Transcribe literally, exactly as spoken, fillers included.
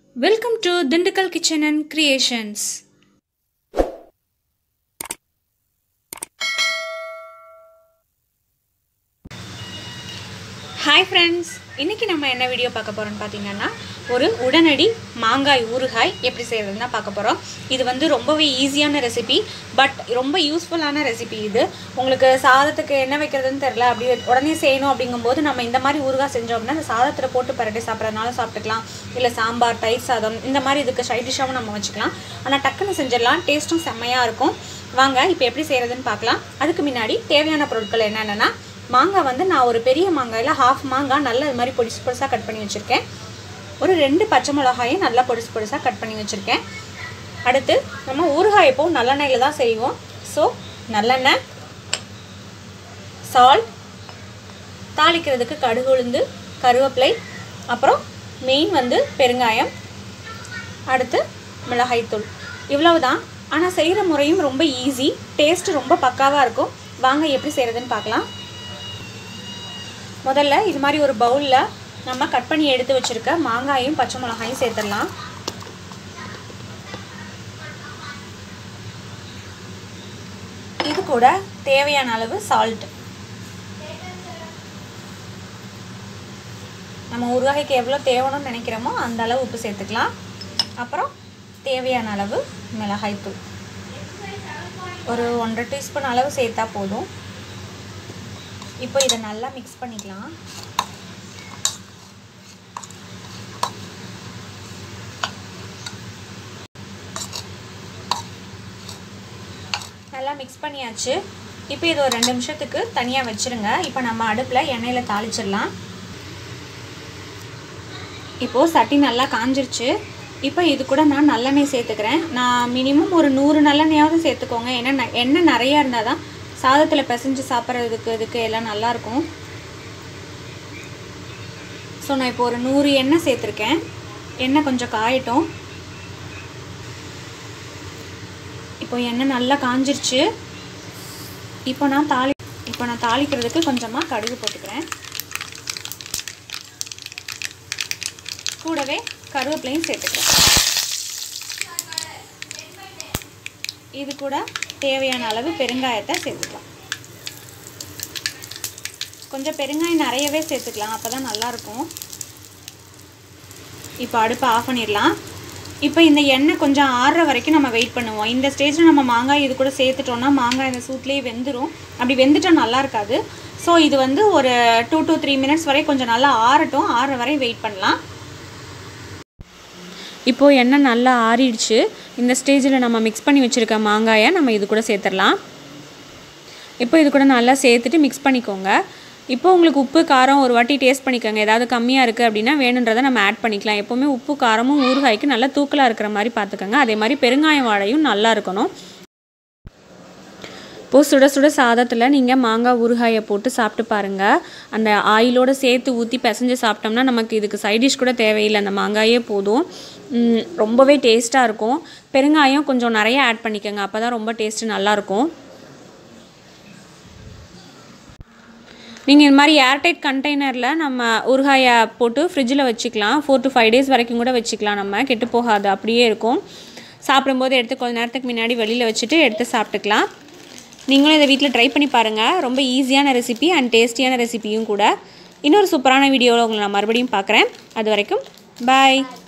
Welcome to Dindikal Kitchen and Creations. Hi friends, இன்னைக்கு நம்ம என்ன வீடியோ பார்க்க போறோம்னு பாத்தீங்கன்னா ஒரு உடனடி மாங்காய் ஊறுகாய் எப்படி செய்யறதுன்னு பார்க்க போறோம். இது வந்து ரொம்பவே ஈஸியான ரெசிபி, பட் ரொம்ப யூஸ்ஃபுல்லான ரெசிபி இது. உங்களுக்கு சாதத்துக்கு என்ன வைக்கிறதுன்னு தெரியல, அப்படி உடனே செய்யணும் அப்படிங்கும்போது நம்ம இந்த மாதிரி ஊறுகாய் செஞ்சோம் அப்படின்னா அந்த சாதத்துல போட்டு பரட்டி சாப்பிட்றதுனால சாப்பிட்டுக்கலாம், இல்லை சாம்பார், தயிர் சாதம் இந்த மாதிரி இதுக்கு சைட் டிஷ்ஷாகவும் நம்ம வச்சுக்கலாம். ஆனால் டக்குன்னு செஞ்சிடலாம், டேஸ்ட்டும் செம்மையாக இருக்கும். வாங்க இப்போ எப்படி செய்யறதுன்னு பார்க்கலாம். அதுக்கு முன்னாடி தேவையான பொருட்கள் என்னென்னா, மாங்காய் வந்து நான் ஒரு பெரிய மாங்காயில் ஹாஃப் மாங்காய் நல்லா இது மாதிரி பொடிசு பொடிசாக கட் பண்ணி வச்சுருக்கேன். ஒரு ரெண்டு பச்சை மிளகாயும் நல்லா பொடிசு பொடிசாக கட் பண்ணி வச்சுருக்கேன். அடுத்து நம்ம ஊறுகாய் எப்போவும் நல்லெண்ணெயில் தான் செய்வோம். ஸோ நல்லெண்ணெய், சால்ட், தாளிக்கிறதுக்கு கடுகு, உளுந்து, கருவேப்பிலை, அப்புறம் மெயின் வந்து பெருங்காயம், அடுத்து மிளகாய்த்தூள். இவ்வளவு தான். ஆனால் செய்கிற முறையும் ரொம்ப ஈஸி, டேஸ்ட்டு ரொம்ப பக்காவாக இருக்கும். வாங்க எப்படி செய்கிறதுன்னு பார்க்கலாம். முதல்ல இது மாதிரி ஒரு பவுலில் நம்ம கட் பண்ணி எடுத்து வச்சுருக்க மாங்காயும் பச்சை மிளகாயும் சேர்த்துடலாம். இது கூட தேவையான அளவு சால்ட். நம்ம ஊறுகாய்க்கு எவ்வளோ தேவைன்னு நினைக்கிறோமோ அந்த அளவு உப்பு சேர்த்துக்கலாம். அப்புறம் தேவையான அளவு மிளகாய்த்தூள் ஒரு ஒன்றரை டீஸ்பூன் அளவு சேர்த்தா போதும். இப்போ இதை நல்லா மிக்ஸ் பண்ணிக்கலாம். நல்லா மிக்ஸ் பண்ணியாச்சு. இப்போ இது ஒரு ரெண்டு நிமிஷத்துக்கு தனியாக வச்சுருங்க. இப்போ நம்ம அடுப்பில் எண்ணெயில் தாளிச்சிடலாம். இப்போது சட்டி நல்லா காஞ்சிருச்சு. இப்போ இது கூட நான் நல்லெண்ணெய் சேர்த்துக்கிறேன். நான் மினிமம் ஒரு நூறு நல்லெண்ணெயாவது சேர்த்துக்கோங்க. ஏன்னா எண்ணெய் நிறையா இருந்தால் தான் சாதத்தில் பிசைஞ்சு சாப்பிட்றதுக்கு இதுக்கு எல்லாம் நல்லாயிருக்கும். ஸோ நான் இப்போ ஒரு நூறு எண்ணெய் சேர்த்துருக்கேன். எண்ணெய் கொஞ்சம் காயட்டும். இப்போ எண்ணெய் நல்லா காஞ்சிருச்சு. இப்போ நான் தாளி இப்போ நான் தாளிக்கிறதுக்கு கொஞ்சமாக கடுகு போட்டுக்கிறேன். கூடவே கருவேப்பிலையும் சேர்த்துக்கிறேன். இது கூட தேவையான அளவு பெருங்காயத்தை சேர்த்துக்கலாம். கொஞ்சம் பெருங்காயம் நிறையவே சேர்த்துக்கலாம், அப்போ தான் நல்லாயிருக்கும். இப்போ அடுப்பை ஆஃப் பண்ணிடலாம். இப்போ இந்த எண்ணெய் கொஞ்சம் ஆறுற வரைக்கும் நம்ம வெயிட் பண்ணுவோம். இந்த ஸ்டேஜில் நம்ம மாங்காய் இது கூட சேர்த்துட்டோன்னா மாங்காய் இந்த சூட்லேயே வெந்துடும். அப்படி வெந்துட்டால் நல்லா இருக்காது. ஸோ இது வந்து ஒரு டூ டு த்ரீ மினிட்ஸ் வரை கொஞ்சம் நல்லா ஆறட்டும். ஆறுற வரை வெயிட் பண்ணலாம். இப்போது எண்ணெய் நல்லா ஆறிடுச்சு. இந்த ஸ்டேஜில் நம்ம மிக்ஸ் பண்ணி வச்சுருக்க மாங்காயை நம்ம இது கூட சேர்த்துடலாம். இப்போ இது கூட நல்லா சேர்த்துட்டு மிக்ஸ் பண்ணிக்கோங்க. இப்போ உங்களுக்கு உப்பு காரம் ஒரு வாட்டி டேஸ்ட் பண்ணிக்கோங்க. ஏதாவது கம்மியாக இருக்குது அப்படின்னா வேணுன்றதை நம்ம ஆட் பண்ணிக்கலாம். எப்போவுமே உப்பு காரமும் ஊறுகாய்க்கு நல்லா தூக்கலாக இருக்கிற மாதிரி பார்த்துக்கோங்க. அதே மாதிரி பெருங்காயம் வாடையும் நல்லா இருக்கணும். இப்போது சுட சுட சாதத்தில் நீங்கள் மாங்காய் ஊறுகாயை போட்டு சாப்பிட்டு பாருங்கள். அந்த ஆயிலோடு சேர்த்து ஊற்றி பிசைஞ்சு சாப்பிட்டோம்னா நமக்கு இதுக்கு சைட் டிஷ் கூட தேவையில்லை, அந்த மாங்காயே போதும். ரொம்பவே டேஸ்ட்டாக இருக்கும். பெருங்காயம் கொஞ்சம் நிறைய ஆட் பண்ணிக்கோங்க, அப்போ தான் ரொம்ப டேஸ்ட்டு நல்லாயிருக்கும். நீங்கள் இந்த மாதிரி ஏர்டைட் கண்டெய்னரில் நம்ம ஊறுகாயை போட்டு ஃப்ரிட்ஜில் வச்சுக்கலாம். ஃபோர் டு ஃபைவ் டேஸ் வரைக்கும் கூட வச்சுக்கலாம். நம்ம கெட்டு போகாது, அப்படியே இருக்கும். சாப்பிடும்போது எடுத்து கொஞ்சம் நேரத்துக்கு முன்னாடி வெளியில் வச்சுட்டு எடுத்து சாப்பிட்டுக்கலாம். நீங்களும் இதை வீட்டில் ட்ரை பண்ணி பாருங்கள். ரொம்ப ஈஸியான ரெசிபி அண்ட் டேஸ்டியான ரெசிபியும் கூட. இன்னொரு சூப்பரான வீடியோவில் உங்களை நான் மறுபடியும் பார்க்குறேன். அது வரைக்கும் பாய்.